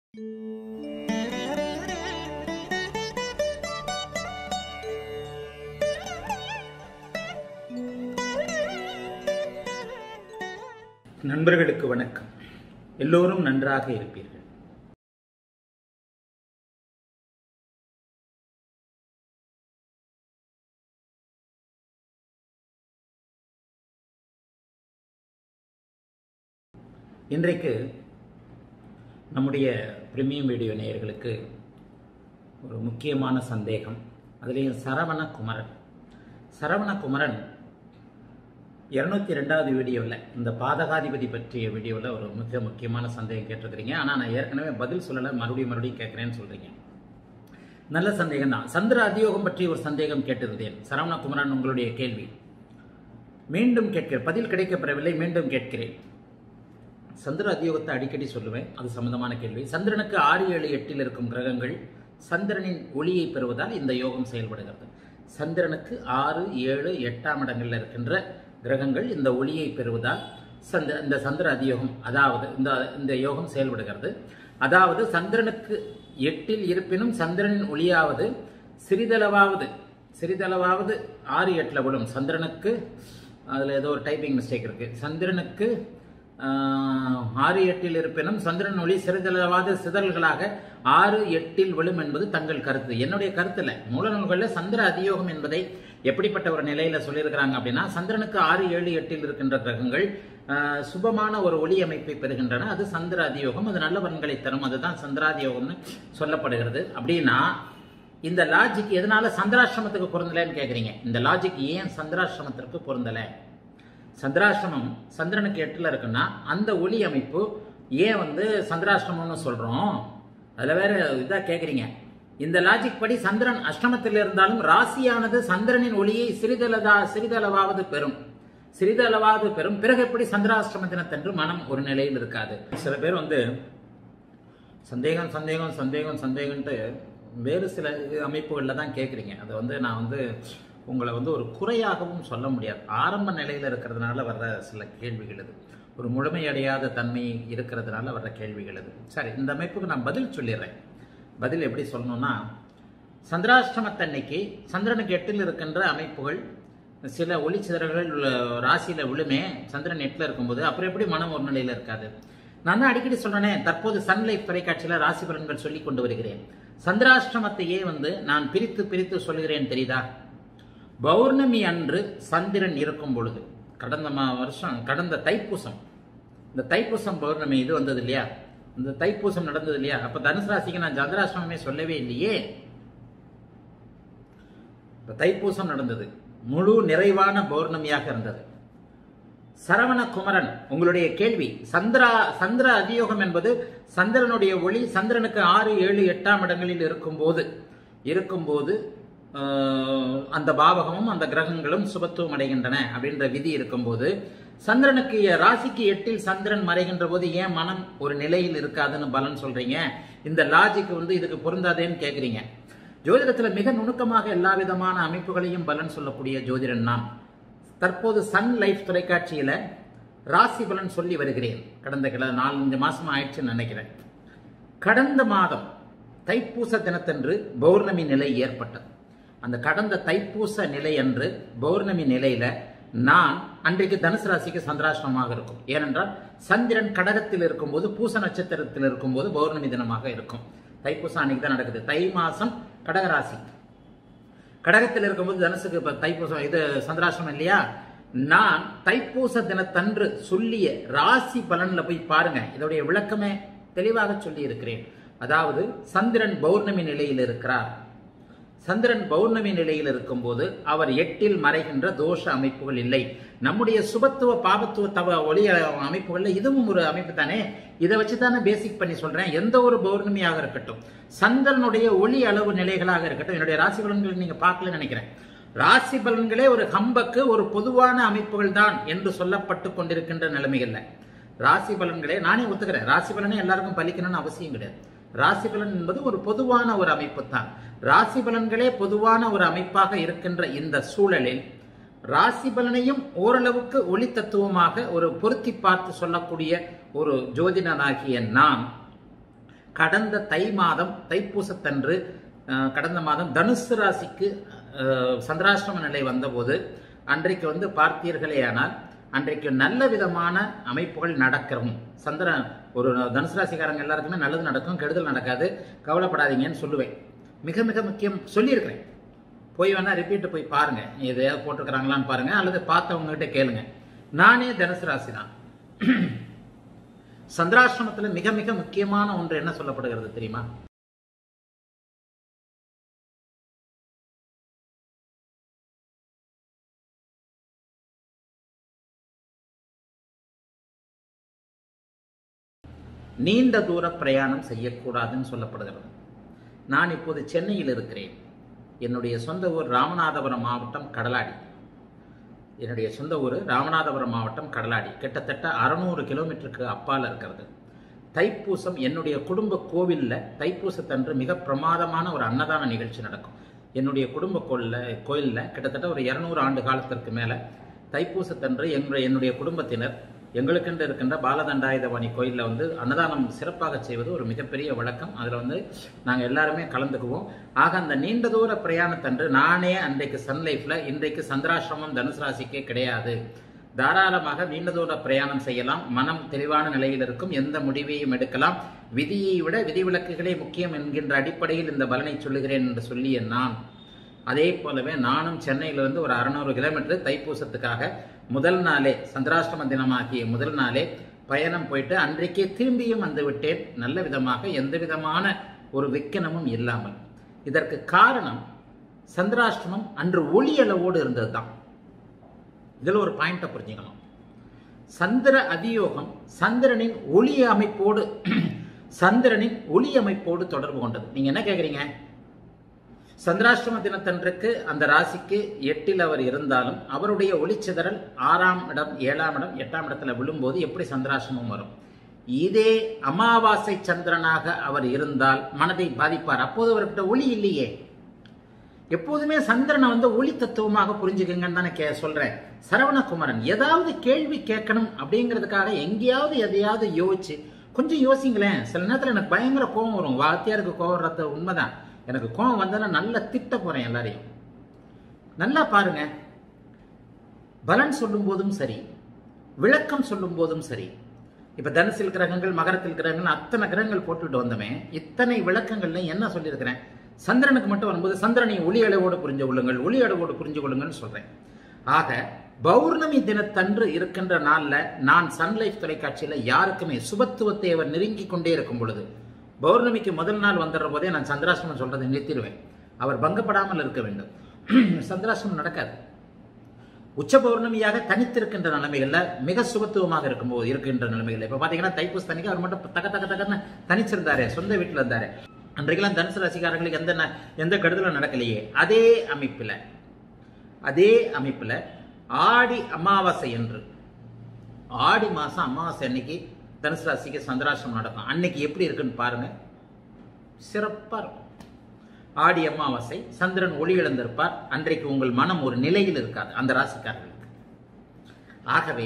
நண்பர்களுக்கு வணக்கம். எல்லோரும் நன்றாக இருப்பீர்கள். இன்றைக்கு நம்முடைய பிரீமியம் வீடியோ நேயர்களுக்கு ஒரு முக்கியமான சந்தேகம். அதுலேயும் சரவணகுமரன் 202வது வீடியோவில் இந்த பாதகாதிபதி பற்றிய வீடியோவில் ஒரு மிக முக்கியமான சந்தேகம் கேட்டிருக்கிறீங்க. ஆனால் நான் ஏற்கனவே பதில் சொல்லலை, மறுபடியும் கேட்குறேன்னு சொல்கிறீங்க. நல்ல சந்தேகம் தான். சந்திர அதியோகம் பற்றி ஒரு சந்தேகம் கேட்டிருந்தேன். சரவணகுமரன், உங்களுடைய கேள்வி மீண்டும் கேட்கிறேன். பதில் கிடைக்கப்பெறவில்லை, மீண்டும் கேட்கிறேன். சந்திர அதியோகத்தை அடிக்கடி சொல்லுவேன், அது சம்பந்தமான கேள்வி. சந்திரனுக்கு 6, 7, 8 இருக்கும் கிரகங்கள் சந்திரனின் ஒளியை பெறுவதால் இந்த யோகம் செயல்படுகிறது. சந்திரனுக்கு 6, 7, 8ஆம் இடங்களில் இருக்கின்ற கிரகங்கள் இந்த ஒளியை பெறுவதால் இந்த சந்திர அதியோகம், அதாவது இந்த யோகம் செயல்படுகிறது. அதாவது சந்திரனுக்கு 8இல் இருப்பினும் சந்திரனின் ஒளியாவது சிறிதளவாவது 6, 8ல் விடும். சந்திரனுக்கு அதில் ஏதோ ஒரு டைப்பிங் மிஸ்டேக் இருக்கு. சந்திரனுக்கு 6, 8ல் இருப்பினும் சந்திரன் ஒளி சிறிதளவாத சிதறல்களாக 6, 8ல் விழும் என்பது தங்கள் கருத்து. என்னுடைய கருத்து இல்லை. மூல நூல்களில் சந்திர அதியோகம் என்பதை எப்படிப்பட்ட ஒரு நிலையில சொல்லியிருக்கிறாங்க அப்படின்னா, சந்திரனுக்கு 6, 7, 8ல் இருக்கின்ற கிரகங்கள் சுபமான ஒரு ஒளி அமைப்பை பெறுகின்றன. அது சந்திர அதியோகம். அது நல்ல பலன்களை தரும். அதுதான் சந்திராதியோகம்னு சொல்லப்படுகிறது. அப்படின்னா இந்த லாஜிக் எதனால சந்திராசிரமத்துக்கு பொருந்தலைன்னு கேட்குறீங்க. இந்த லாஜிக் ஏன் சந்திராசிரமத்திற்கு பொருந்தலை? சந்திராசிரமம் சந்திரனுக்கு 8ல் இருக்குன்னா அந்த ஒளி அமைப்பு ஏன் சந்திராசிரமம்னு சொல்றோம்? அதுல வேற இதா கேட்குறீங்க. இந்த லாஜிக் படி சந்திரன் அஷ்டமத்தில் இருந்தாலும் ராசியானது சந்திரனின் ஒளியை சிறிதளவாவது பெறும். பிறகு எப்படி சந்திராஷ்டமத்தினத்தன்று மனம் ஒரு நிலையில் இருக்காது? சில பேர் சந்தேகம்ட்டு வேறு சில அமைப்புகளில் தான் கேட்குறீங்க. அதை நான் உங்களை ஒரு குறையாகவும் சொல்ல முடியாது. ஆரம்ப நிலையில் இருக்கிறதுனால வர்ற சில கேள்விகள் இது. ஒரு முழுமையடையாத தன்மை இருக்கிறதுனால வர்ற கேள்விகள் இது. சரி, இந்த அமைப்புக்கு நான் பதில் சொல்லிடுறேன். பதில் எப்படி சொல்லணும்னா, சந்திராஷ்டமத்தன்னைக்கு சந்திரனுக்கு 8ல் இருக்கின்ற அமைப்புகள் சில ஒளிச்சிதறல்கள் ராசியில விழுமே. சந்திரன் 8ல் இருக்கும்போது அப்புறம் எப்படி மனம் ஒரு நிலையில இருக்காது? நான் தான் அடிக்கடி சொல்றேனே, தற்போது சன்லைஃப் தொலைக்காட்சியில ராசி பலன்கள் சொல்லி கொண்டு வருகிறேன். சந்திராஷ்டமத்தையே நான் பிரித்து சொல்லுகிறேன் தெரியுதா? பௌர்ணமி அன்று சந்திரன் இருக்கும் பொழுது, கடந்த தைப்பூசம், இந்த தைப்பூசம் பௌர்ணமி இது வந்தது இல்லையா, இந்த தைப்பூசம் நடந்தது இல்லையா, அப்ப தனுசு ராசிக்கு நான் சந்திராஷ்டமமே சொல்லவே இல்லையே. தைப்பூசம் நடந்தது, முழு நிறைவான பௌர்ணமியாக இருந்தது. சரவணகுமரன், உங்களுடைய கேள்வி, சந்திர அதியோகம் என்பது சந்திரனுடைய ஒளி சந்திரனுக்கு 6, 7, 8ஆம் இடங்களில் இருக்கும்போது அந்த பாவகமும் அந்த கிரகங்களும் சுபத்துவம் அடைகின்றன அப்படின்ற விதி இருக்கும்போது, சந்திரனுக்கு ராசிக்கு 8ல் சந்திரன் மறைகின்ற போது ஏன் மனம் ஒரு நிலையில் இருக்காதுன்னு பலன் சொல்றீங்க? இந்த லாஜிக் இதுக்கு பொருந்தாதேன்னு கேட்குறீங்க. ஜோதிடத்தில் மிக நுணுக்கமாக எல்லா விதமான அமைப்புகளையும் பலன் சொல்லக்கூடிய ஜோதிடன் நான். தற்போது சன் லைஃப் தொலைக்காட்சியில ராசி பலன் சொல்லி வருகிறேன். கடந்த 4-5 மாசமா ஆயிடுச்சுன்னு நினைக்கிறேன். கடந்த மாதம் தைப்பூச தினத்தன்று பௌர்ணமி நிலை ஏற்பட்டது. அந்த கடந்த தைப்பூச நிலை அன்று பௌர்ணமி நிலையில நான் அன்றைக்கு தனுசு ராசிக்கு சந்திராஷ்டமமாக இருக்கும். ஏனென்றால் சந்திரன் கடகத்தில் இருக்கும்போது, பூச நட்சத்திரத்தில் இருக்கும்போது பௌர்ணமி தினமாக இருக்கும். தைப்பூசம் அன்னைக்கு தான் நடக்குது. தை மாசம் கடகராசி, கடகத்தில் இருக்கும்போது தனுசுக்கு தைப்பூசம் இது சந்திராஷ்டமம் இல்லையா? நான் தைப்பூச தினத்தன்று சொல்லிய ராசி பலன்ல போய் பாருங்க, இதோடைய விளக்கமே தெளிவாக சொல்லி இருக்கிறேன். அதாவது சந்திரன் பௌர்ணமி நிலையில் இருக்கிறார். சந்திரன் பௌர்ணமி நிலையில் இருக்கும்போது அவர் 8ல் மறைகின்ற தோஷ அமைப்புகள் இல்லை. நம்முடைய சுபத்துவ பாபத்துவ ஒளி அமைப்புகள்ல இதுவும் ஒரு அமைப்பு தானே. இதை வச்சுதானே பேசிக் பண்ணி சொல்றேன். எந்த ஒரு பௌர்ணமியாக இருக்கட்டும், சந்திரனுடைய ஒளி அளவு நிலைகளாக இருக்கட்டும், என்னுடைய ராசி பலன்கள் நீங்க பார்க்கலன்னு நினைக்கிறேன். ராசி பலன்களே ஒரு ஹம்பக்கு, ஒரு பொதுவான அமைப்புகள் தான் என்று சொல்லப்பட்டு கொண்டிருக்கின்ற நிலைமைகள்ல ராசி பலன்களே நானே ஒத்துக்கிறேன். ராசி பலனே எல்லாருக்கும் பலிக்கணும்னு அவசியம் கிடையாது. ராசி பலன் என்பது ஒரு பொதுவான ஒரு அமைப்பு தான். ராசி பலன்களே பொதுவான ஒரு அமைப்பாக இருக்கின்ற இந்த சூழலில் ராசி பலனையும் ஓரளவுக்கு ஒளி தத்துவமாக ஒரு பொருத்தி பார்த்து சொல்லக்கூடிய ஒரு ஜோதிடனாகிய நான் கடந்த தை மாதம் தைப்பூசத்தன்று கடந்த மாதம் தனுசு ராசிக்கு சந்திராஷ்டம நிலை வந்தபோது அன்றைக்கு வந்து பார்த்தீர்களே ஆனால் அன்றைக்கு நல்ல விதமான அமைப்புகள் நடக்கிறோம். சந்திரன் ஒரு தனுசு ராசிக்காரங்க எல்லாருக்குமே நல்லது நடக்கும், கெடுதல் நடக்காது, கவலைப்படாதீங்கன்னு சொல்லுவேன். மிக மிக முக்கியம் சொல்லியிருக்கிறேன். போய் வேணா ரிப்பீட் போய் பாருங்க, எதையாவது போட்டிருக்கிறாங்களான்னு பாருங்க, அல்லது பார்த்தவங்ககிட்ட கேளுங்க. நானே தனுசு ராசி தான். சந்திராஷ்டமத்தில் மிக மிக முக்கியமான ஒன்று என்ன சொல்லப்படுகிறது தெரியுமா? நீண்ட தூர பிரயாணம் செய்யக்கூடாதுன்னு சொல்லப்படுகிறது. நான் இப்போது சென்னையில் இருக்கிறேன். என்னுடைய சொந்த ஊர் ராமநாதபுரம் மாவட்டம் கடலாடி. கிட்டத்தட்ட 600 கிலோமீட்டருக்கு அப்பால் இருக்கிறது. தைப்பூசம் என்னுடைய குடும்ப கோவிலில் தைப்பூசத்தன்று மிக பிரமாதமான ஒரு அன்னதான நிகழ்ச்சி நடக்கும். என்னுடைய குடும்ப கோயிலில் கிட்டத்தட்ட ஒரு 200 ஆண்டு காலத்திற்கு மேலே தைப்பூசத்தன்று என்னுடைய குடும்பத்தினர் எங்களுக்கென்று இருக்கின்ற பாலதண்டாயுதபாணி கோயிலில் வந்து அன்னதானம் சிறப்பாக செய்வது ஒரு மிகப்பெரிய வழக்கம். அதில் வந்து நாங்கள் எல்லாருமே கலந்துக்குவோம். ஆக அந்த நீண்ட தூர பிரயாணத்தன்று நானே அன்றைக்கு சன் லைஃப்ல இன்றைக்கு சந்திராசிரமம் தனுசு ராசிக்கே கிடையாது, தாராளமாக நீண்ட தூர பிரயாணம் செய்யலாம், மனம் தெளிவான நிலையில் இருக்கும், எந்த முடிவையும் எடுக்கலாம், விதியை விட விதிவிலக்குகளே முக்கியம் என்கின்ற அடிப்படையில் இந்த பலனை சொல்லுகிறேன் என்று சொல்லிய நான் அதே போலவே நானும் சென்னையிலிருந்து ஒரு 600 கிலோமீட்டர் தைப்பூசத்துக்காக முதல் நாளே சந்திராஷ்டம தினமாகிய முதல் நாளே பயணம் போயிட்டு அன்றைக்கே திரும்பியும் வந்து விட்டேன், நல்ல விதமாக, எந்த விதமான ஒரு விக்கனமும் இல்லாமல். இதற்கு காரணம் சந்திராஷ்டமம் அன்று ஒளி அளவோடு இருந்தது தான். இதில் ஒரு பாயிண்ட்டை புரிஞ்சுக்கணும். சந்திர அதியோகம் சந்திரனின் ஒளி அமைப்போடு தொடர்பு கொண்டது. நீங்க என்ன கேட்குறீங்க? சந்திராஷ்டம தினத்தன்றைக்கு அந்த ராசிக்கு 8ல் அவர் இருந்தாலும் அவருடைய ஒளிச்சிதறல் 6ஆம் இடம், 7ஆம் இடம், 8ஆம் இடத்துல விழும்போது எப்படி சந்திராஷ்டமம் வரும்? இதே அமாவாசை சந்திரனாக அவர் இருந்தால் மனதை பாதிப்பார். அப்போது அவர்கிட்ட ஒளி இல்லையே. எப்போதுமே சந்திரனை வந்து ஒளி தத்துவமாக புரிஞ்சுக்கங்கன்னு தானே சொல்றேன். சரவணகுமரன் ஏதாவது கேள்வி கேட்கணும் அப்படிங்கிறதுக்காக எங்கேயாவது எதையாவது யோசிச்சு கொஞ்சம் யோசிங்களேன். சில நேரத்தில் எனக்கு பயங்கர கோபம் வரும். வாத்தியாருக்கு கோபம் வர்றது உண்மைதான். எனக்கு கோபம் வந்தா நல்ல திட்ட போறேன் எல்லாரையும். நல்லா பாருங்க, பலன் சொல்லும் போதும் சரி, விளக்கம் சொல்லும் போதும் சரி. இப்ப தனுசில் கிரகங்கள், மகரத்தில் கிரகங்கள், அத்தனை கிரகங்கள் போட்டுட்டு வந்தமே, இத்தனை விளக்கங்கள்ல என்ன சொல்லியிருக்கிறேன்? சந்திரனுக்கு மட்டும் வரும்போது சந்திரனை ஒளி அளவோடு புரிஞ்சு கொள்ளுங்கள் சொல்றேன். ஆக பௌர்ணமி தினத்தன்று இருக்கின்ற நாள்ல நான் சன் லைஃப் தொலைக்காட்சியில யாருக்குமே சுபத்துவத்தை அவர் நெருங்கி கொண்டே இருக்கும் பொழுது, பௌர்ணமிக்கு முதல் நாள் வந்துடுற போதே நான் சந்திராஷ்டமம் சொல்றதை நிறுத்திடுவேன். அவர் பங்கப்படாமல் இருக்க வேண்டும். சந்திராஷ்டமம் நடக்காது. உச்ச பௌர்ணமியாக தனித்திருக்கின்ற நிலைமைகள்ல மிக சுபத்துவமாக இருக்கின்ற நிலைமைகள். இப்ப பாத்தீங்கன்னா தைப்பூசத்தன்னைக்கு அவர் மட்டும் தகன்னு தனிச்சிருந்தாரு, சொந்த வீட்டுல இருந்தாரு. அன்றைக்கெல்லாம் தனுசு ராசிக்காரங்களுக்கு எந்த கெடுதலும் நடக்கலையே. அதே அமைப்புல ஆடி அமாவாசை என்று, ஆடி மாசம் அமாவாசை அன்னைக்கு தனுசு ராசிக்கு சந்திராஷ்டமம் நடக்கும். அன்னைக்கு எப்படி இருக்குன்னு பாருங்க, சிறப்பா இருக்கும். ஆடி அமாவாசை, சந்திரன் ஒளி இழந்திருப்பார். அன்றைக்கு உங்கள் மனம் ஒரு நிலையில் இருக்காது அந்த ராசிக்காரர்களுக்கு. ஆகவே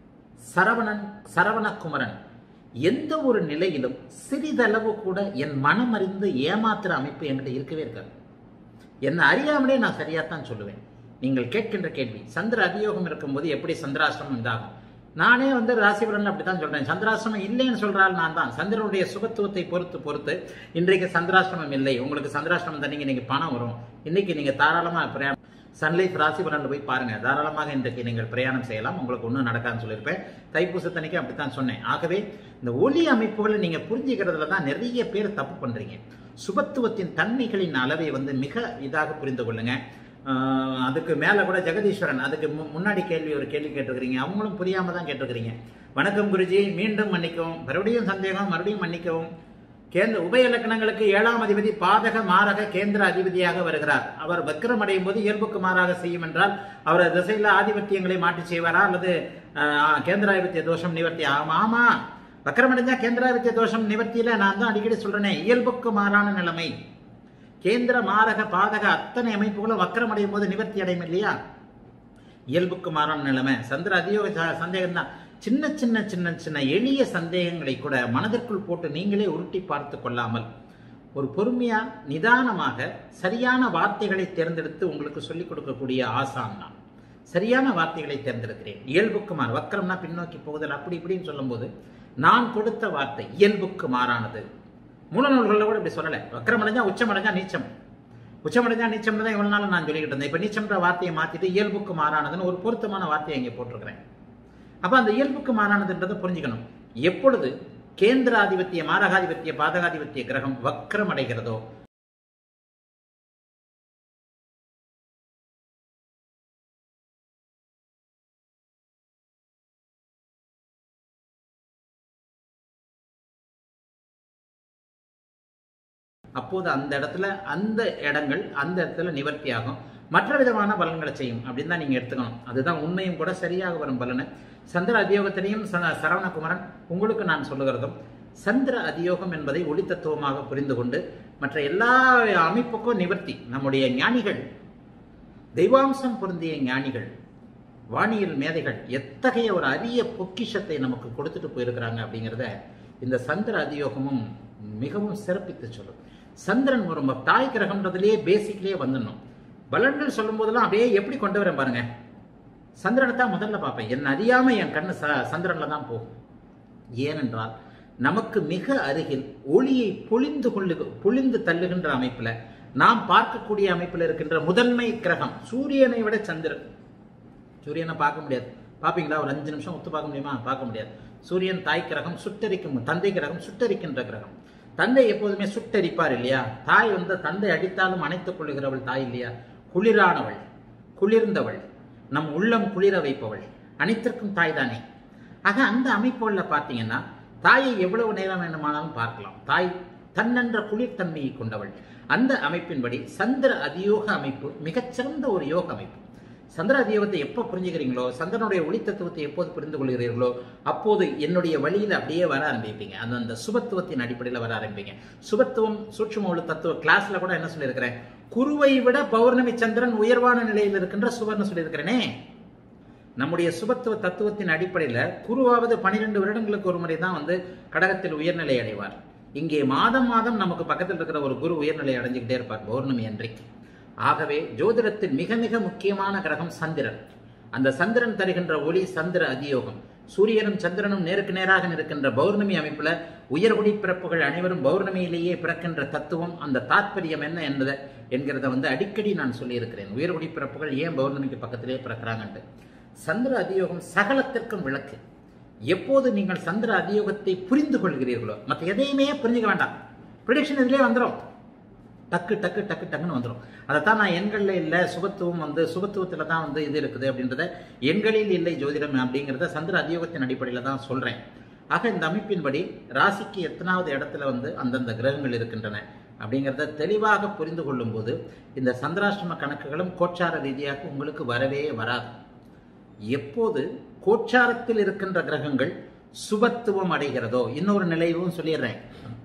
சரவணகுமரன் எந்த ஒரு நிலையிலும் சிறிதளவு கூட என் மனம் அறிந்து ஏமாத்துற அமைப்பு என்கிட்ட இருக்கவே இருக்காது. என்னை அறியாமலே நான் சரியாத்தான் சொல்லுவேன். நீங்கள் கேட்கின்ற கேள்வி, சந்திர அதியோகம் இருக்கும்போது எப்படி சந்திராஷ்டமம் இதாகும்? நானே வந்து ராசிபலன் அப்படித்தான் சொல்றேன். சந்திராஷ்டமம் இல்லைன்னு சொல்றாள் நான் தான். சந்திரனுடைய சுபத்துவத்தை பொறுத்து இன்றைக்கு சந்திராஷ்டமம் இல்லை, உங்களுக்கு சந்திராஷ்டமம் தண்ணீங்க நீங்க பணம் வரும். இன்னைக்கு நீங்க தாராளமா பிரயாணம் சன்லைஃப் ராசிபலன்ல போய் பாருங்க, தாராளமாக இன்றைக்கு நீங்கள் பிரயாணம் செய்யலாம், உங்களுக்கு ஒன்றும் நடக்காதுன்னு சொல்லியிருப்பேன். தைப்பூசத்தன்னைக்கு அப்படித்தான் சொன்னேன். ஆகவே இந்த ஒளி அமைப்புகளை நீங்க புரிஞ்சுக்கிறதுல தான் நிறைய பேர் தப்பு பண்றீங்க. சுபத்துவத்தின் தன்மைகளின் அளவை வந்து மிக இதாக புரிந்து கொள்ளுங்க. அதுக்கு மேல கூட ஜெகதீஸ்வரன் அதுக்கு முன்னாடி ஒரு கேள்வி கேட்டிருக்கிறீங்க, அவங்களும் புரியாம தான் கேட்டிருக்கிறீங்க. வணக்கம் குருஜி, மீண்டும் மன்னிக்கவும், மறுபடியும் சந்தேகம், மறுபடியும் மன்னிக்கவும். உபய இலக்கணங்களுக்கு 7ஆம் அதிபதி பாதக மாரக கேந்திர அதிபதியாக வருகிறார். அவர் வக்ரம் அடையும் போது இயல்புக்கு மாறாக செய்யும் என்றால் அவர் திசையில ஆதிபத்தியங்களை மாற்றி செய்வாரா அல்லது கேந்திராதிபத்திய தோஷம் நிவர்த்தி ஆகும்? ஆமா, வக்ரம் அடைஞ்சா கேந்திராதிபத்திய தோஷம் நிவர்த்தியில நான் தான் அடிக்கடி சொல்றேனே, இயல்புக்கு மாறான நிலைமை. கேந்திர மாரக பாதக அத்தனை அமைப்புகளும் வக்ரம் அடையும் போது நிவர்த்தி அடையும் இல்லையா? இயல்புக்கு மாறான நிலைமை. சந்திர அதியோக சந்தேகம் தான். சின்ன சின்ன சின்ன சின்ன எளிய சந்தேகங்களை கூட மனதிற்குள் போட்டு நீங்களே உருட்டி பார்த்து கொள்ளாமல் ஒரு பொறுமையா நிதானமாக சரியான வார்த்தைகளை தேர்ந்தெடுத்து உங்களுக்கு சொல்லிக் கொடுக்கக்கூடிய ஆசான் நான். சரியான வார்த்தைகளை தேர்ந்தெடுக்கிறேன். இயல்புக்கு மாறு, வக்கரம்னா பின்னோக்கி போகுதல் அப்படி இப்படின்னு சொல்லும் போது நான் கொடுத்த வார்த்தை இயல்புக்கு மாறானது. மூல நூல்களில் கூட இப்படி சொல்லலை. வக்கரம் அடைஞ்சா உச்சம் அடைஞ்சா நீச்சம், உச்சம் அடைஞ்சா நீச்சம் தான் இவ்வளவு நாள் நான் சொல்லிக்கிட்டு இருந்தேன். இப்ப நீச்சம்ன்ற வார்த்தையை மாத்திட்டு இயல்புக்கு மாறானதுன்னு ஒரு பொருத்தமான வார்த்தையை இங்கே போட்டிருக்கிறேன். அப்ப அந்த இயல்புக்கு மாறானதுன்றதை புரிஞ்சுக்கணும். எப்பொழுது கேந்திராதிபத்திய மாரகாதிபத்திய பாதகாதிபத்திய கிரகம் வக்கரம் அடைகிறதோ அப்போது அந்த இடத்துல நிவர்த்தி ஆகும், மற்ற விதமான பலன்களை செய்யும் அப்படின்னு தான் நீங்க எடுத்துக்கணும். அதுதான் உண்மையும் கூட. சரியாக வரும் பலனை சந்திர அதியோகத்திலையும் சரவணகுமரன் உங்களுக்கு நான் சொல்லுகிறதும், சந்திர அதியோகம் என்பதை ஒளி தத்துவமாக புரிந்து கொண்டு மற்ற எல்லா அமைப்புக்கும் நிவர்த்தி. நம்முடைய ஞானிகள், தெய்வாம்சம் பொருந்திய ஞானிகள், வானியல் மேதைகள் எத்தகைய ஒரு அரிய பொக்கிஷத்தை நமக்கு கொடுத்துட்டு போயிருக்கிறாங்க அப்படிங்கிறத இந்த சந்திர அதியோகமும் மிகவும் சிறப்பித்து சொல்லும். சந்திரன் ஒரு தாய் கிரகம்ன்றதுலேயே பேசிக்லேயே வந்துடணும். பலன்கள் சொல்லும் போதெல்லாம் அப்படியே எப்படி கொண்டு வரேன் பாருங்க. சந்திரனை தான் முதல்ல பார்ப்பேன். என் அறியாம என் கண்ணு சந்திரன்ல தான் போகும். ஏனென்றால் நமக்கு மிக அருகில் ஒளியை பொழிந்து தள்ளுகின்ற அமைப்புல நாம் பார்க்கக்கூடிய அமைப்பில் இருக்கின்ற முதன்மை கிரகம் சூரியனை விட சந்திரன். சூரியனை பார்க்க முடியாது. பார்ப்பீங்களா? ஒரு 5 நிமிஷம் ஒத்து பார்க்க முடியுமா? பார்க்க முடியாது. சூரியன் தாய் கிரகம், சுட்டரிக்கும் தந்தை கிரகம், சுட்டரிக்கின்ற கிரகம். தந்தை எப்போதுமே சுட்டரிப்பார் இல்லையா? தாய் தந்தை அடித்தாலும் அணைத்துக் கொள்ளுகிறவள் தாய் இல்லையா? குளிரானவள், குளிர்ந்தவள், நம் உள்ளம் குளிர வைப்பவள், அனைத்திற்கும் தாய் தானே. ஆக அந்த அமைப்புல பார்த்தீங்கன்னா தாயை எவ்வளவு நேரம் வேண்டுமானாலும் பார்க்கலாம். தாய் தன்னென்ற குளிர்தன்மையை கொண்டவள். அந்த அமைப்பின்படி சந்திர அதியோக அமைப்பு மிகச்சிறந்த ஒரு யோக அமைப்பு. சந்திர அதியோகத்தை எப்போ புரிஞ்சுக்கிறீங்களோ, சந்திரனுடைய ஒளி தத்துவத்தை எப்போது புரிந்து கொள்கிறீர்களோ, அப்போது என்னுடைய வழியில் அப்படியே வர ஆரம்பிப்பீங்க. அந்த சுபத்துவத்தின் அடிப்படையில் வர ஆரம்பிப்பீங்க. சுபத்துவம் சூட்சும ஒளி தத்துவ கிளாஸ்ல கூட என்ன சொல்லியிருக்கிறேன்? குருவை விட பௌர்ணமி சந்திரன் உயர்வான நிலையில் இருக்கின்ற சுவர்னு சொல்லியிருக்கிறேனே. நம்முடைய சுபத்துவ தத்துவத்தின் அடிப்படையில் குருவாவது 12 வருடங்களுக்கு ஒரு முறை தான் கடகத்தில் உயர்நிலை அடைவார். இங்கே மாதம் மாதம் நமக்கு பக்கத்தில் இருக்கிற ஒரு குரு உயர்நிலை அடைஞ்சுக்கிட்டே இருப்பார் பௌர்ணமி அன்றைக்கு. ஆகவே ஜோதிடத்தில் மிக மிக முக்கியமான கிரகம் சந்திரன். அந்த சந்திரன் தருகின்ற ஒளி சந்திர அதியோகம். சூரியனும் சந்திரனும் நேருக்கு நேராக இருக்கின்ற பௌர்ணமி அமைப்புல உயர்குடி பிறப்புகள் அனைவரும் பௌர்ணமியிலேயே பிறக்கின்ற தத்துவம், அந்த தாற்பயம் என்ன என்கிறத அடிக்கடி நான் சொல்லி இருக்கிறேன். உயர்குடி பிறப்புகள் ஏன் பௌர்ணமிக்கு பக்கத்திலே பிறக்கிறாங்கன்ட்டு. சந்திர அதியோகம் சகலத்திற்கும் விளக்கு. எப்போது நீங்கள் சந்திர அதியோகத்தை புரிந்து கொள்கிறீர்களோ, மற்ற எதையுமே புரிஞ்சுக்க வேண்டாம். ப்ரிடிக்ஷன் இதுலேயே வந்துடும். டக்கு டக்கு டக்கு டக்குன்னு வந்துடும். அதைத்தான் நான் எண்களில் இல்லை, சுபத்துவம் சுபத்துவத்தில் தான் இது இருக்குது அப்படின்றத, எண்களில் இல்லை ஜோதிடம் அப்படிங்கிறத சந்திர அதியோகத்தின் அடிப்படையில் தான் சொல்கிறேன். ஆக இந்த அமைப்பின்படி ராசிக்கு எத்தனாவது இடத்துல அந்தந்த கிரகங்கள் இருக்கின்றன அப்படிங்கிறத தெளிவாக புரிந்து கொள்ளும் போது இந்த சந்திராஷ்டம கணக்குகளும் கோச்சார ரீதியாக உங்களுக்கு வரவே வராது. எப்போது கோச்சாரத்தில் இருக்கின்ற கிரகங்கள் சுபத்துவம் அடைகிறதோ, இன்னொரு நிலையும் சொல்லிடுறேன்.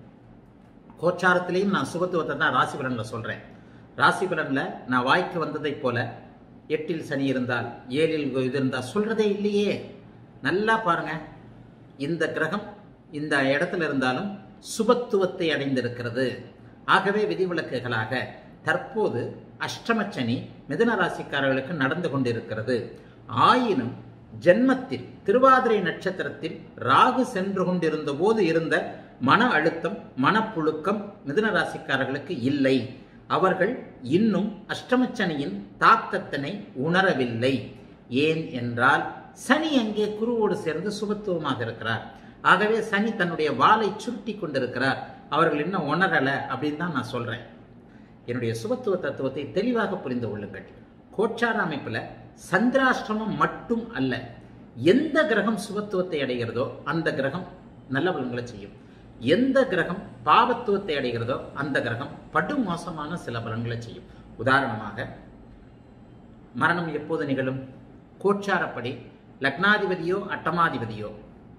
கோச்சாரத்திலையும் நான் சுபத்துவத்தை தான் ராசி பலன்ல சொல்றேன். ராசி பலன்ல நான் வாய்க்கு வந்ததை போல 8இல் சனி இருந்தால் 7இல் இது இருந்தால் சொல்றதே இல்லையே. நல்லா பாருங்க, இந்த கிரகம் இந்த இடத்துல இருந்தாலும் சுபத்துவத்தை அடைந்திருக்கிறது. ஆகவே விதிவிலக்குகளாக தற்போது அஷ்டமச்சனி மிதுன ராசிக்காரர்களுக்கு நடந்து கொண்டிருக்கிறது. ஆயினும் ஜென்மத்தில் திருவாதிரை நட்சத்திரத்தில் ராகு சென்று கொண்டிருந்த போது இருந்த மன அழுத்தம், மனப்புழுக்கம் மிதுன ராசிக்காரர்களுக்கு இல்லை. அவர்கள் இன்னும் அஷ்டமச்சனியின் தாக்கத்தினை உணரவில்லை. ஏன் என்றால் சனி அங்கே குருவோடு சேர்ந்து சுபத்துவமாக இருக்கிறார். ஆகவே சனி தன்னுடைய வாளை சுருட்டி கொண்டிருக்கிறார். அவர்கள் இன்னும் உணரலை அப்படின்னு தான் நான் சொல்றேன். என்னுடைய சுபத்துவ தத்துவத்தை தெளிவாக புரிந்து கொள்ளுங்கள். கோச்சார அமைப்புல சந்திராஷ்டிரமம் மட்டும் அல்ல, எந்த கிரகம் சுபத்துவத்தை அடைகிறதோ அந்த கிரகம் நல்ல பலன்களை செய்யும். எந்த கிரகம் பாவத்துவத்தை அடைகிறதோ அந்த கிரகம் படு மோசமான சில பலன்களை செய்யும். உதாரணமாக, மரணம் எப்போது நிகழும்? கோச்சாரப்படி லக்னாதிபதியோ அட்டமாதிபதியோ,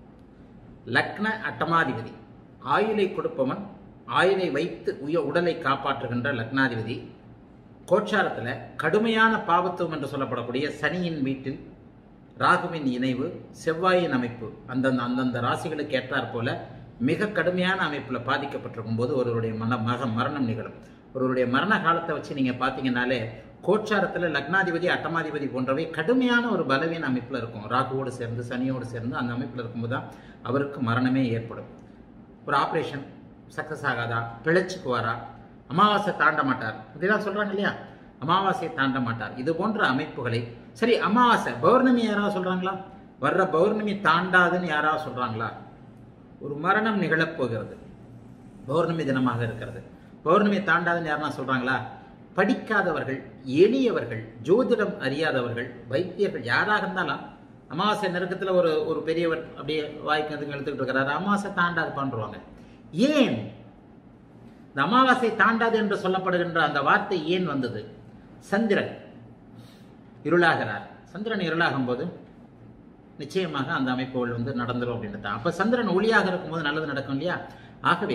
லக்ன அட்டமாதிபதி ஆயுளை கொடுப்பவன், ஆயுளை வைத்து உடலை காப்பாற்றுகின்ற லக்னாதிபதி கோச்சாரத்தில் கடுமையான பாவத்துவம் என்று சொல்லப்படக்கூடிய சனியின் வீட்டில் ராகுவின் இணைவு, செவ்வாயின் அமைப்பு அந்தந்த ராசிகளுக்கு ஏற்றாற் போல மிக கடுமையான அமைப்பில் பாதிக்கப்பட்டிருக்கும் போது ஒருவருடைய மரணம் நிகழும். ஒருவருடைய மரண காலத்தை வச்சு நீங்கள் பார்த்தீங்கன்னாலே கோச்சாரத்தில் லக்னாதிபதி, அட்டமாதிபதி போன்றவை கடுமையான ஒரு பலவீன அமைப்பில் இருக்கும். ராகுவோடு சேர்ந்து சனியோடு சேர்ந்து அந்த அமைப்பில் இருக்கும்போது தான் அவருக்கு மரணமே ஏற்படும். ஒரு ஆப்ரேஷன் சக்ஸஸ் ஆகாதா, பிழைச்சுக்குவாரா, அமாவாசை தாண்ட மாட்டார், இதெல்லாம் சொல்கிறாங்க இல்லையா, அமாவாசையை தாண்ட மாட்டார். இது போன்ற அமைப்புகளை சரி, அமாவாசை பௌர்ணமி யாராவது சொல்கிறாங்களா? வர்ற பௌர்ணமி தாண்டாதுன்னு யாராவது சொல்கிறாங்களா? ஒரு மரணம் நிகழப்போகிறது, பௌர்ணமி தினமாக இருக்கிறது, பௌர்ணமி தாண்டாதுன்னு யாருன்னா சொல்கிறாங்களா? படிக்காதவர்கள், எளியவர்கள், ஜோதிடம் அறியாதவர்கள், வைத்தியர்கள் யாராக இருந்தாலும் அமாவாசை நெருக்கத்தில் ஒரு பெரியவர் அப்படியே வாய்க்கு எடுத்துக்கிட்டு இருக்கிறாரு, அமாவாசை தாண்டாது பண்ணுவாங்க. ஏன் இந்த அமாவாசை தாண்டாது என்று சொல்லப்படுகின்ற அந்த வார்த்தை ஏன் வந்தது? சந்திரன் இருளாகிறார். சந்திரன் இருளாகும் போது நிச்சயமாக அந்த அமைப்புகள் நடந்துரும் அப்படின்னு தான். அப்ப சந்திரன் ஒளியாக இருக்கும்போது நல்லது நடக்கும் இல்லையா? ஆகவே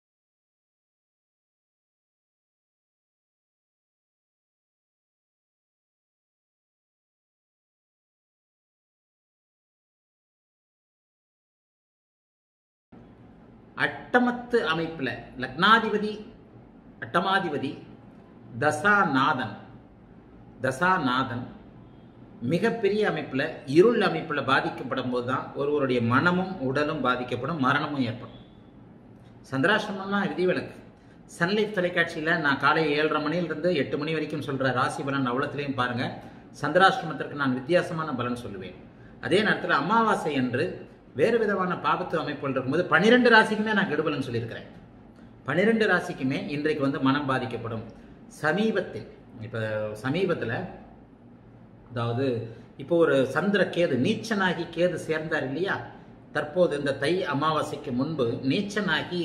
அட்டமத்து அமைப்புல லக்னாதிபதி, அட்டமாதிபதி, தசாநாதன் மிகப்பெரிய அமைப்புல இருள் அமைப்புல பாதிக்கப்படும் போதுதான் ஒருவருடைய மனமும் உடலும் பாதிக்கப்படும், மரணமும் ஏற்படும். சந்திராசிரமம்னா விதிவிலக்கு. சன்லைஃப் தொலைக்காட்சியில நான் காலை 7:30 மணியிலிருந்து 8 மணி வரைக்கும் சொல்ற ராசி பலன் அவ்வளத்திலையும் பாருங்க, சந்திராசிரமத்திற்கு நான் வித்தியாசமான பலன் சொல்லுவேன். அதே நேரத்தில் அமாவாசை என்று வேறு விதமான பாபத்து அமைப்புகள் இருக்கும்போது 12 ராசிக்குமே நான் கெடுபலன் சொல்லியிருக்கிறேன். 12 ராசிக்குமே இன்றைக்கு மனம் பாதிக்கப்படும். சமீபத்தில் அதாவது இப்போ ஒரு சந்திர கேது நீச்சனாகி கேது சேர்ந்தார் இல்லையா? தற்போது இந்த தை அமாவாசைக்கு முன்பு நீச்சனாகி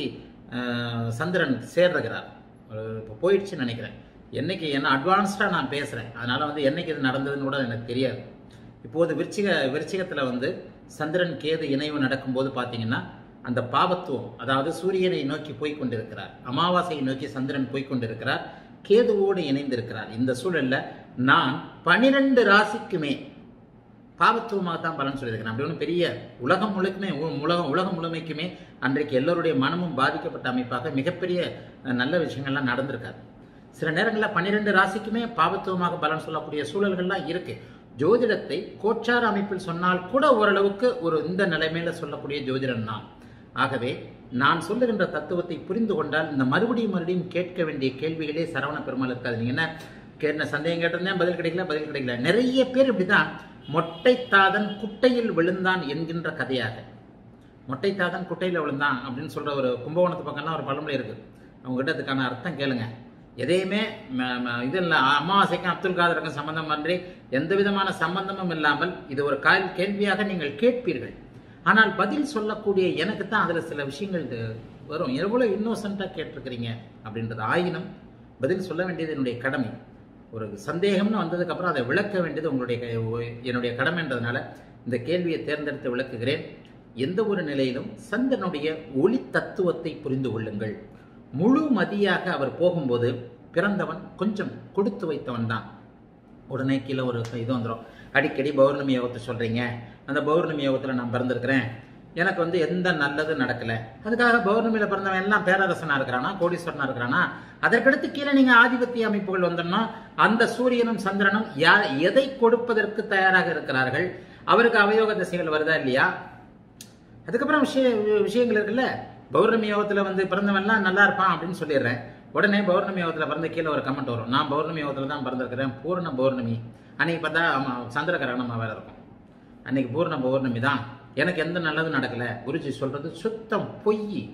சந்திரன் சேர்கிறார். இப்போ போயிடுச்சுன்னு நினைக்கிறேன். என்னைக்கு என்ன அட்வான்ஸ்டாக நான் பேசுகிறேன், அதனால் என்னைக்கு இது நடந்ததுன்னு கூட எனக்கு தெரியாது. இப்போது விருச்சிகத்தில் சந்திரன் கேது இணைவு நடக்கும்போது பார்த்தீங்கன்னா அந்த பாபத்துவம், அதாவது சூரியனை நோக்கி போய்கொண்டிருக்கிறார், அமாவாசையை நோக்கி சந்திரன் போய்கொண்டிருக்கிறார், கேதுவோடு இணைந்திருக்கிறார். இந்த சூழல்ல நான் 12 ராசிக்குமே பாபத்துவமாக தான் பலன் சொல்லியிருக்கிறேன். அப்படி ஒன்றும் பெரிய உலகம் முழுமைக்குமே அன்றைக்கு எல்லோருடைய மனமும் பாதிக்கப்பட்ட அமைப்பாக மிகப்பெரிய நல்ல விஷயங்கள்லாம் நடந்திருக்காது. சில நேரங்களில் 12 ராசிக்குமே பாபத்துவமாக பலன் சொல்லக்கூடிய சூழல்கள்லாம் இருக்கு. ஜோதிடத்தை கோச்சார அமைப்பில் சொன்னால் கூட ஓரளவுக்கு இந்த நிலைமையில சொல்லக்கூடிய ஜோதிடன் நான். ஆகவே நான் சொல்லுகின்ற தத்துவத்தை புரிந்து கொண்டால் இந்த மறுபடியும் கேட்க வேண்டிய கேள்விகளே சரவண பெருமாள் இருக்காது. நீங்க என்ன சந்தேகம் கேட்டிருந்தேன், பதில் கிடைக்கல. நிறைய பேர் இப்படிதான் மொட்டை தாதன் குட்டையில் விழுந்தான் என்கின்ற கதையாக, மொட்டை தாதன் குட்டையில் விழுந்தான் அப்படின்னு சொல்ற ஒரு கும்பகோணத்து பக்கம்லாம் ஒரு பழமொழி இருக்கு. அவங்க கிட்ட அதுக்கான அர்த்தம் கேளுங்க. எதையுமே இது இல்லை, அமாவாசைக்கும் அப்துல் காதருக்கும் சம்பந்தம் பற்றி எந்த விதமான சம்பந்தமும் இல்லாமல் இது ஒரு கேள்வியாக நீங்கள் கேட்பீர்கள். ஆனால் பதில் சொல்லக்கூடிய எனக்கு தான் அதில் சில விஷயங்கள் வரும். எவ்வளோ இன்னோசென்ட்டாக கேட்டிருக்கிறீங்க அப்படின்றது. ஆயினும் பதில் சொல்ல வேண்டியது என்னுடைய கடமை. ஒரு சந்தேகம்னு வந்ததுக்கப்புறம் அதை விளக்க வேண்டியது என்னுடைய கடமைன்றதுனால இந்த கேள்வியை தேர்ந்தெடுத்து விளக்குகிறேன். எந்த ஒரு நிலையிலும் சந்திரனுடைய ஒளி தத்துவத்தை புரிந்து கொள்ளுங்கள். முழு மதியாக அவர் போகும்போது பிறந்தவன் கொஞ்சம் கொடுத்து வைத்தவன் தான். உடனே கீழே ஒரு இது வந்துடும். அடிக்கடி பௌர்ணமி யோகத்தை சொல்றீங்க, அந்த பௌர்ணமி யோகத்தில் நான் பிறந்திருக்கிறேன், எனக்கு எந்த நல்லது நடக்கல, அதுக்காக பௌர்ணமியில பிறந்தவன் எல்லாம் பேரரசனா இருக்கிறானா, கோடீஸ்வரனா இருக்கிறானா? அதற்கடுத்து கீழே நீங்க ஆதிபத்திய அமைப்புகள் வந்துடணும். அந்த சூரியனும் சந்திரனும் எதை கொடுப்பதற்கு தயாராக இருக்கிறார்கள், அவருக்கு அவயோக திசைகள் வருதா இல்லையா? அதுக்கப்புறம் விஷயங்கள் இருக்குல்ல. பௌர்ணமி யோகத்தில் பிறந்தவன்லாம் நல்லா இருப்பான் அப்படின்னு சொல்லிடுறேன். உடனே பௌர்ணமி யோகத்தில் பிறந்த கீழே ஒரு கமெண்ட் வரும், நான் பௌர்ணமி யோகத்தில் தான் பிறந்திருக்கிறேன், பூர்ண பௌர்ணமி. அன்னைக்கு பார்த்தா சந்திர கிரகணமாக வேற இருக்கும், அன்னைக்கு பூர்ண பௌர்ணமி தான், எனக்கு எந்த நல்லதும் நடக்கல. குருஜி சொல்றது சுத்தம் பொய்,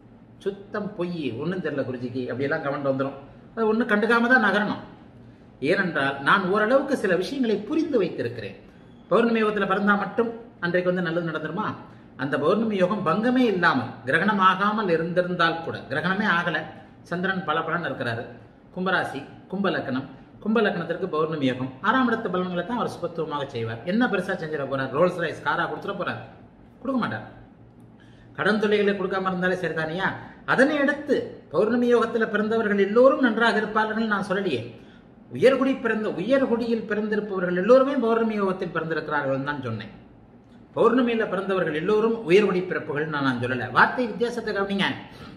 ஒன்றும் தெரியல குருஜிக்கு, அப்படியெல்லாம் கமெண்ட் வந்துடும். அது ஒன்றும் கண்டுக்காம தான் நகரணும். ஏனென்றால் நான் ஓரளவுக்கு சில விஷயங்களை புரிந்து வைத்திருக்கிறேன். பௌர்ணமி யோகத்தில் பிறந்தா மட்டும் அன்றைக்கு நல்லது நடந்துருமா? அந்த பௌர்ணமி யோகம் பங்கமே இல்லாமல் கிரகணம் ஆகாமல் இருந்திருந்தால் கூட, கிரகணமே ஆகல, சந்திரன் பலன் இருக்கிறாரு, கும்பராசி, கும்பலக்கணத்திற்கு பௌர்ணமி யோகம் 6ஆம் இடத்து பலன்களை தான் அவர் சுபத்துவமாக செய்வார். என்ன பெருசா செஞ்சிட போறார்? ரோல்ஸ் ரைஸ் காரா கொடுத்துட போறார்? கொடுக்க மாட்டார். கடன் தொல்லைகளை கொடுக்காம இருந்தாலே சரிதானியா? அதனை அடுத்து பௌர்ணமி யோகத்தில் பிறந்தவர்கள் எல்லோரும் நன்றாக இருப்பார்கள் நான் சொல்லலையே. உயர்குடியில் பிறந்திருப்பவர்கள் எல்லோருமே பௌர்ணமி யோகத்தில் பிறந்திருக்கிறார்கள் தான் சொன்னேன். பௌர்ணமியில பிறந்தவர்கள் எல்லோரும் உயர்குடி பிறப்புகள் நான் சொல்லல. வார்த்தை வித்தியாசத்தை கவனிங்க.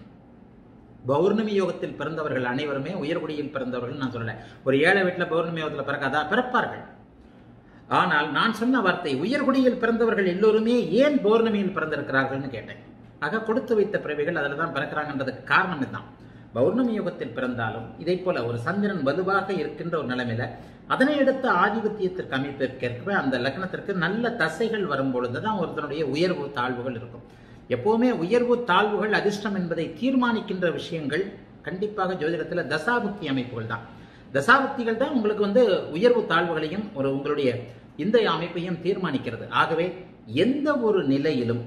பௌர்ணமி யோகத்தில் பிறந்தவர்கள் அனைவருமே உயர்குடியில் பிறந்தவர்கள் நான் சொல்லல. ஒரு ஏழை வீட்டில் பௌர்ணமி யோகத்தில் பிறக்காதா? பிறப்பார்கள். ஆனால் நான் சொன்ன வார்த்தை உயர்குடியில் பிறந்தவர்கள் எல்லோருமே ஏன் பௌர்ணமியில் பிறந்திருக்கிறார்கள்னு கேட்டேன். ஆக கொடுத்து வைத்த பிறவிகள் அதில் தான் பிறக்கிறாங்கன்றதுக்கு காரணம் இதுதான். பௌர்ணமி யோகத்தில் பிறந்தாலும் இதை போல ஒரு சந்திரன் வலுவாக இருக்கின்ற ஒரு நிலைமையில அதனை எடுத்த ஆதிபத்தியத்திற்கு அமைப்பிற்கேற்ப அந்த லக்னத்திற்கு நல்ல தசைகள் வரும்பொழுதுதான் ஒருத்தனுடைய உயர்வு தாழ்வுகள் இருக்கும். எப்பவுமே உயர்வு தாழ்வுகள் அதிர்ஷ்டம் என்பதை தீர்மானிக்கின்ற விஷயங்கள் கண்டிப்பாக ஜோதிடத்தில் தசாபுக்தி அமைப்புகள் தான். தசாபுக்திகள் தான் உங்களுக்கு உயர்வு தாழ்வுகளையும் உங்களுடைய இந்த அமைப்பையும் தீர்மானிக்கிறது. ஆகவே எந்த ஒரு நிலையிலும்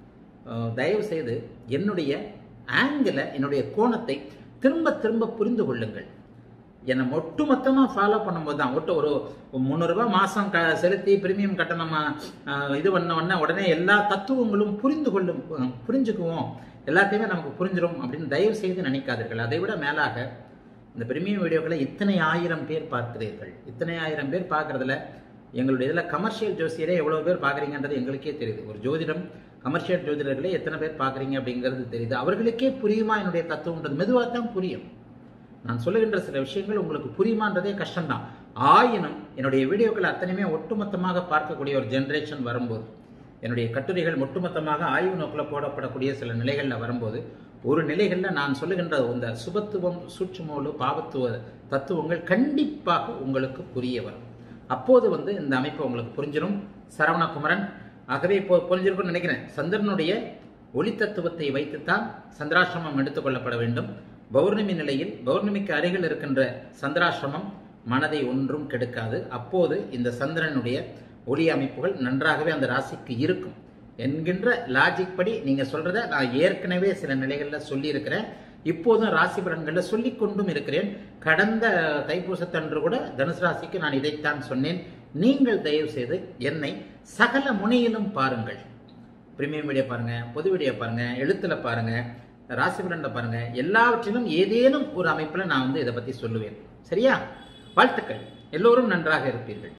தயவு செய்து என்னுடைய ஆங்கிள என்னுடைய கோணத்தை திரும்ப திரும்ப புரிந்து கொள்ளுங்கள். என்னை ஒட்டுமொத்தமாக ஃபாலோ பண்ணும்போது தான் ஒரு 300 ரூபாய் மாதம் செலுத்தி பிரீமியம் கட்டணம் இது பண்ண உடனே எல்லா தத்துவங்களும் புரிஞ்சுக்குவோம், எல்லாத்தையுமே நமக்கு புரிஞ்சிடும் அப்படின்னு தயவு செய்து நினைக்காதீர்கள். அதை விட மேலாக இந்த பிரீமியம் வீடியோக்களை இத்தனை 1000 பேர் பார்க்கிறீர்கள். இத்தனை 1000 பேர் பார்க்கறதுல எங்களுடைய இதில் கமர்ஷியல் ஜோசியரே எவ்வளோ பேர் பார்க்குறீங்கன்றது எங்களுக்கே தெரியுது. ஒரு ஜோதிடம் கமர்ஷியல் ஜோதிடர்களே எத்தனை பேர் பார்க்குறீங்க அப்படிங்கிறது தெரியுது. அவர்களுக்கே புரியுமா என்னுடைய தத்துவம்ன்றது? மெதுவாக தான் புரியும். நான் சொல்லுகின்ற சில விஷயங்கள் உங்களுக்கு புரியுமான்றதே கஷ்டம்தான். ஆயினும் என்னுடைய வீடியோக்கள் அத்தனையுமே ஒட்டுமொத்தமாக பார்க்கக்கூடிய ஒரு ஜென்ரேஷன் வரும்போது, என்னுடைய கட்டுரைகள் ஒட்டுமொத்தமாக ஆய்வு நோக்கில் போடப்படக்கூடிய சில நிலைகளில் வரும்போது, ஒரு நிலைகளில் நான் சொல்லுகின்ற இந்த சுபத்துவம் சூட்சுமோலு பாவத்துவ தத்துவங்கள் கண்டிப்பாக உங்களுக்கு புரிய வரும். அப்போது இந்த அமைப்பு உங்களுக்கு புரிஞ்சிடும். சரவணகுமரன் ஆகவே இப்போ புரிஞ்சிருக்கும்னு நினைக்கிறேன். சந்திரனுடைய ஒளி தத்துவத்தை வைத்துத்தான் சந்திராசிரமம் எடுத்துக்கொள்ளப்பட வேண்டும். பௌர்ணமி நிலையில் பௌர்ணமிக்கு அருகில் இருக்கின்ற சந்திராசிரமம் மனதை ஒன்றும் கெடுக்காது. அப்போது இந்த சந்திரனுடைய ஒளி அமைப்புகள் நன்றாகவே அந்த ராசிக்கு இருக்கும் என்கின்ற லாஜிக் படி நீங்க சொல்றத நான் ஏற்கனவே சில நிலைகளில் சொல்லியிருக்கிறேன். இப்போதும் ராசி பலன்களில் சொல்லிக் கொண்டும் இருக்கிறேன். கடந்த தைப்பூசத்தன்று கூட தனுசு ராசிக்கு நான் இதைத்தான் சொன்னேன். நீங்கள் தயவு செய்து என்னை சகல முனையிலும் பாருங்கள். பிரீமியம் வீடியோ பாருங்க, பொது வீடியோ பாருங்க, எழுத்துல பாருங்க, ராசி பலன்ல பாருங்க. எல்லாவற்றிலும் ஏதேனும் ஒரு அமைப்புல நான் இதை பத்தி சொல்லுவேன். சரியா? வாழ்த்துக்கள். எல்லோரும் நன்றாக இருப்பீர்கள்.